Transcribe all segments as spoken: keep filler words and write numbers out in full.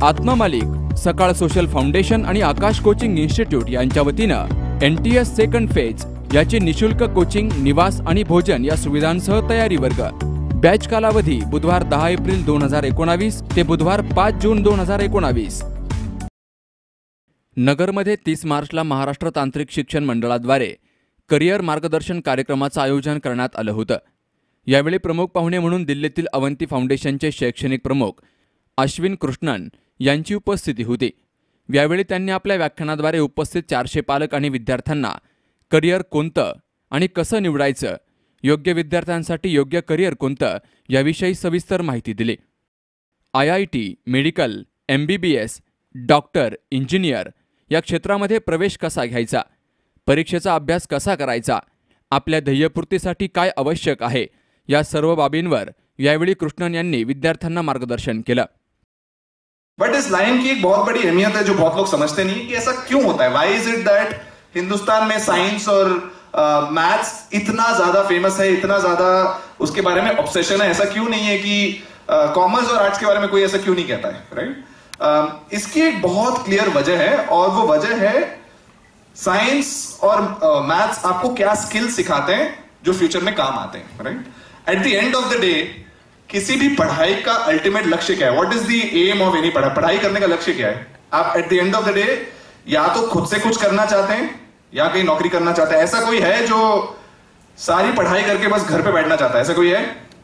आत्मा मालिक, सकाळ सोशल फाउंडेशन आणि आकाश कोचिंग इन्स्टिट्यूट यांच्या वतीनं N T S second phase याची निशुल्क कोचिंग, निवास आणि भोजन या सुविधांसह तयारी वर्ग. बॅच कालावधी बुधवार दहा एप्रिल दोन हजार एकोणावीस ते बुधवार पाच जून दोन हजार एकोणावीस. नगरमध्ये तीस मार्चला महाराष्ट्र तांत्रिक शिक्षण मंडळाद्वारे करिअर मार्गदर्शन कार्यक्रमाचं आयोजन करण्यात आलं होतं. यावेळी प्रमुख पाहुणे म्हणून दिल्लीतील अवंती फाउंडेशनचे शैक्षणिक प्रमुख अश्विन कृष्णन यांची उपस्थिती होती. यावेळी त्यांनी आपल्या व्याख्यानाद्वारे उपस्थित चारशे पालक आणि विद्यार्थ्यांना करिअर कोणतं आणि कसं निवडायचं, योग्य विद्यार्थ्यांसाठी योग्य करिअर कोणतं याविषयी सविस्तर माहिती दिली. I I T, medical, M B B S, doctor, engineer या क्षेत्रामध्ये प्रवेश कसा घ्यायचा, परीक्षेचा अभ्यास कसा करायचा, आपल्या ध्येयपूर्तीसाठी काय आवश्यक आहे या सर्व बाबींवर यावेळी कृष्णन यांनी विद्यार्थ्यांना मार्गदर्शन केलं. बट इस लाइन की एक बहुत बड़ी अहमियत है जो बहुत लोग समझते नहीं कि ऐसा क्यों होता है. व्हाई इज इट दैट हिंदुस्तान में साइंस और मैथ्स uh, इतना ज्यादा फेमस है, इतना ज्यादा उसके बारे में ऑब्सेशन है. ऐसा क्यों नहीं है कि कॉमर्स uh, और आर्ट्स के बारे में कोई ऐसा क्यों नहीं कहता है, राइट? uh, इसकी एक बहुत क्लियर वजह है और वो वजह है साइंस और मैथ्स uh, आपको क्या स्किल सिखाते हैं जो फ्यूचर में काम आते हैं, right? At the end of the day किसी भी पढ़ाई का अल्टीमेट लक्ष्य क्या है? What is the aim of any पढ़ाई? पढ़ाई करने का लक्ष्य क्या है? आप at the end of the day या तो खुद से कुछ करना चाहते हैं या कहीं नौकरी करना चाहते हैं. ऐसा कोई है जो सारी पढ़ाई करके बस घर पे बैठना चाहता है? ऐसा कोई है?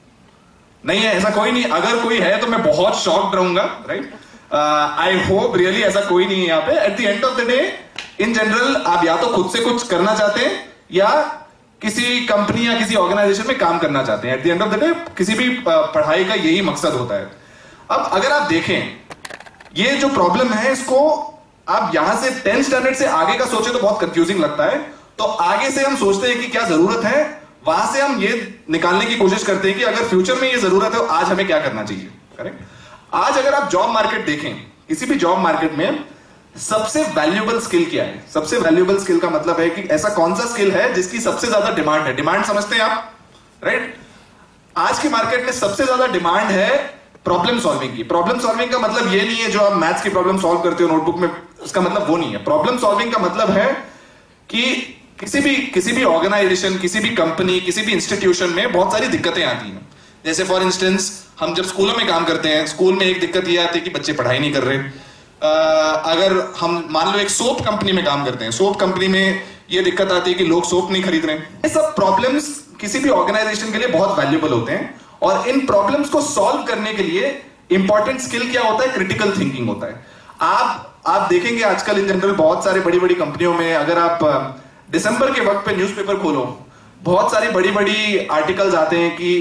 नहीं है, ऐसा कोई नहीं. अगर कोई है तो मैं बहुत शॉक्ड रहूंगा, राइट? आई होप रियली ऐसा कोई नहीं है यहाँ पे. At the end of the day in general आप या तो खुद से कुछ करना चाहते हैं या किसी कंपनी या किसी ऑर्गेनाइजेशन में काम करना चाहते हैं. At the end of the day किसी भी पढ़ाई का यही मकसद होता है. अब अगर आप देखें ये जो प्रॉब्लम है इसको आप यहां से टेंथ स्टैंडर्ड से आगे का सोचे तो बहुत कंफ्यूजिंग लगता है. तो आगे से हम सोचते हैं कि क्या जरूरत है, वहां से हम ये निकालने की कोशिश करते हैं कि अगर फ्यूचर में ये जरूरत है तो आज हमें क्या करना चाहिए, करेक्ट? आज अगर आप जॉब मार्केट देखें, किसी भी जॉब मार्केट में सबसे वैल्यूएबल स्किल क्या है? सबसे वैल्यूएबल स्किल का मतलब है कि ऐसा कौन सा स्किल है जिसकी सबसे ज्यादा डिमांड है. डिमांड समझते हैं आप, राइट? आज की मार्केट में सबसे ज्यादा डिमांड है प्रॉब्लम सॉल्विंग की. प्रॉब्लम सॉल्विंग का मतलब ये नहीं है जो आप मैथ्स की प्रॉब्लम सॉल्व करते हो नोटबुक में, उसका मतलब वो नहीं है. प्रॉब्लम सॉल्विंग का मतलब है कि किसी भी किसी भी ऑर्गेनाइजेशन, किसी भी कंपनी, किसी भी इंस्टीट्यूशन में बहुत सारी दिक्कतें आती हैं. जैसे फॉर इंस्टेंस हम जब स्कूलों में काम करते हैं, स्कूल में एक दिक्कत ये आती है कि बच्चे पढ़ाई नहीं कर रहे. Uh, अगर हम मान लो एक सोप कंपनी में काम करते हैं, सोप कंपनी में ये दिक्कत आती है कि लोग सोप नहीं खरीद रहे. ये सब प्रॉब्लम्स किसी भी ऑर्गेनाइजेशन के लिए बहुत वैल्यूएबल होते हैं और इन प्रॉब्लम्स को सॉल्व करने के लिए इंपॉर्टेंट स्किल क्या होता है? क्रिटिकल थिंकिंग होता है. आप आप देखेंगे आजकल इन जनरल बहुत सारे बड़ी बड़ी कंपनियों में अगर आप दिसंबर के वक्त पे न्यूज़पेपर खोलो, बहुत सारी बड़ी बड़ी आर्टिकल्स आते हैं कि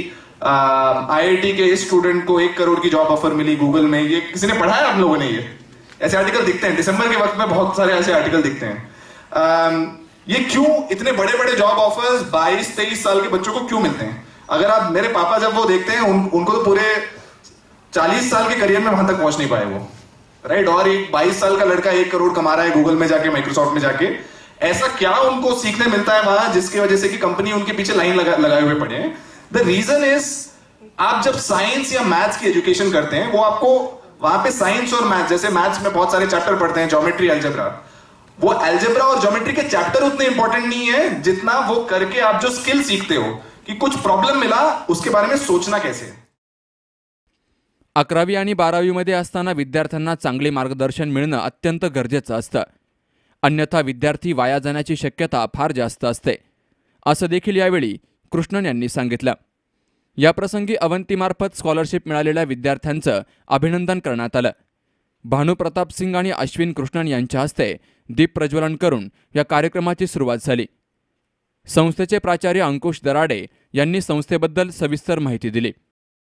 आई I T K is student को एक करोड़ की जॉब ऑफर मिली गूगल में. ये किसी ने पढ़ा है आप लोगों ने? ये ऐसे आर्टिकल दिखते हैं दिसंबर के वक्त में, बहुत सारे ऐसे आर्टिकल दिखते हैं. आ, ये क्यों इतने बड़े बड़े जॉब ऑफर्स बाईस तेईस साल के बच्चों को क्यों मिलते हैं? अगर आप मेरे पापा जब वो देखते हैं उन, उनको तो पूरे चालीस साल के करियर में वहां तक पहुंच नहीं पाए वो, राइट? और एक बाईस साल का लड़का एक करोड़ कमा रहा है गूगल में जाके, माइक्रोसॉफ्ट में जाके. ऐसा क्या उनको सीखने मिलता है वहां जिसकी वजह से कि कंपनी उनके पीछे लाइन लगा, लगाए हुए पड़े हैं? द रीजन इज आप जब साइंस या मैथ्स की एजुकेशन करते हैं वो आपको वहां पे साइंस और मैथ्स, जैसे मैथ्स में बहुत सारे चैप्टर पढ़ते हैं, ज्योमेट्री, अलजेब्रा, वो अलजेब्रा और ज्योमेट्री के चैप्टर उतने इंपॉर्टेंट नहीं है जितना वो करके आप जो स्किल सीखते हो कि कुछ प्रॉब्लम मिला उसके बारे में सोचना कैसे. अकरावी आणि बारावी मध्ये असताना विद्यार्थ्यांना चांगले मार्गदर्शन मिळणं अत्यंत गरजेचं असतं. अन्यथा विद्यार्थी वाया जाण्याची शक्यता फार जास्त असते, असं देखील यावेळी कृष्णन यांनी सांगितलं. याप्रसंगी अवंतीमार्फत स्कॉलरशिप मिळालेल्या विद्यार्थ्यांचं अभिनंदन करण्यात आलं. भानुप्रताप सिंग आणि अश्विन कृष्णन यांच्या हस्ते दीप प्रज्वलन करून या कार्यक्रमाची सुरुवात झाली. संस्थेचे प्राचार्य अंकुश दराडे यांनी संस्थेबद्दल सविस्तर माहिती दिली.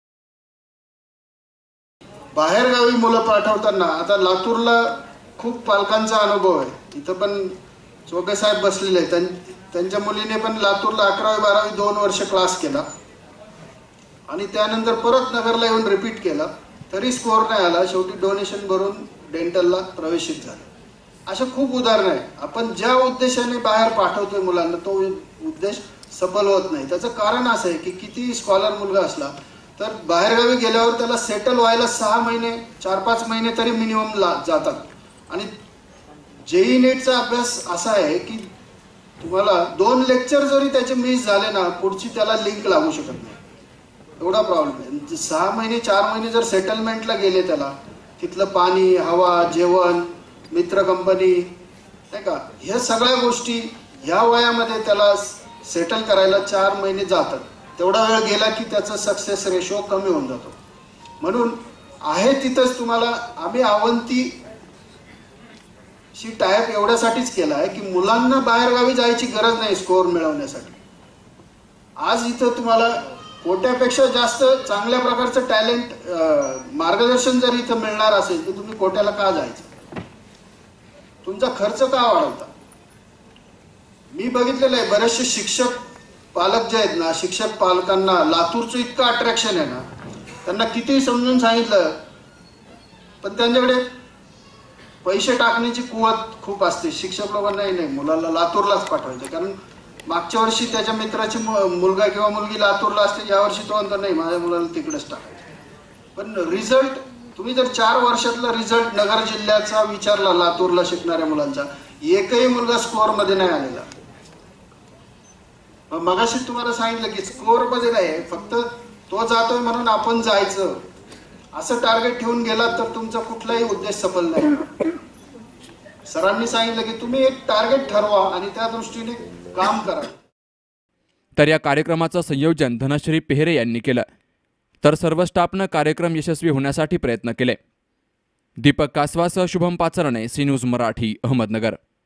बाहेरगावी मुलं पाठवताना आता लातूरला खूप पालकांचा अनुभव आहे. इथं पण चोगे साहेब बसलेले आहेत, त्यांच्या मुलीने पण लातूरला अकरावी बारावी दोन वर्ष क्लास केला आणि त्यानंतर परत नगरला येऊन रिपीट केला, तरी स्कोअर नाही आला. शेवटी डोनेशन भरून डेंटलला प्रवेशित झाले. अशा खूप उदाहरणं आहे. आपण ज्या उद्देशाने बाहेर पाठवतोय मुलांना तो उद्देश सफल होत नाही. त्याचं कारण असं आहे की किती स्कॉलर मुलगा असला तर बाहेरगावी गेल्यावर त्याला सेटल व्हायला सहा महिने चार पाच महिने तरी मिनिमम जातात। आणि जेई नीटचा अभ्यास असा आहे की तुम्हाला दोन लेक्चर जरी त्याचे मिस झाले ना, पुढची त्याला लिंक लागू शकत नाही, एवढा प्रॉब्लेम आहे। सहा महिने चार महिने जर सेटलमेंटला गेले त्याला, तिथलं पाणी, हवा, जेवण, मित्र कंपनी, नाही का, ह्या सगळ्या गोष्टी ह्या वयामध्ये त्याला सेटल करायला चार महिने जातात। तेवढा वेळ गेला की त्याचा सक्सेस रेशो कमी होऊन जातो। म्हणून आहे तिथंच तुम्हाला आम्ही अवंती शी टायप एवढ्यासाठीच केला आहे की मुलांना बाहेरगावी जायची गरज नाही स्कोअर मिळवण्यासाठी। आज इथं तुम्हाला कोट्यापेक्षा जास्त चांगल्या प्रकारचं टॅलेंट मार्गदर्शन जर इथं मिळणार असेल तर तुम्ही कोट्याला का जायचं, तुमचा खर्च का वाढवता? मी बघितलेलं आहे बरेचसे शिक्षक पालक जे आहेत ना, शिक्षक पालकांना लातूरचं इतकं अट्रॅक्शन आहे ना, त्यांना कितीही समजून सांगितलं पण त्यांच्याकडे पैसे टाकण्याची कुवत खूप असते। शिक्षक लोकांना नाही नाही मुलाला लातूरलाच पाठवायचं, कारण मागच्या वर्षी त्याच्या मित्राची मुलगा किंवा मुलगी लातूरला असते, या वर्षी तो म्हणतो नाही माझ्या मुलाला तिकडेच टाकायचं। पण रिझल्ट तुम्ही जर चार वर्षातला रिझल्ट नगर जिल्ह्याचा विचारला लातूरला शिकणाऱ्या मुलांचा, एकही मुलगा स्कोअर मध्ये नाही आलेला। मगाशी तुम्हाला सांगितलं की स्कोअर मध्ये नाही, फक्त तो जातोय म्हणून आपण जायचं असं टार्गेट ठेवून गेला तर तुमचा कुठलाही उद्देश सफल नाही। सरांनी सांगितलं की तुम्ही एक टार्गेट ठरवा आणि त्या दृष्टीने काम करा। तर या कार्यक्रमाचं संयोजन धनश्री पेहरे यांनी केलं, तर सर्व स्टाफनं कार्यक्रम यशस्वी होण्यासाठी प्रयत्न केले। दीपक कासवासह शुभम पाचरणे, सी न्यूज मराठी, अहमदनगर।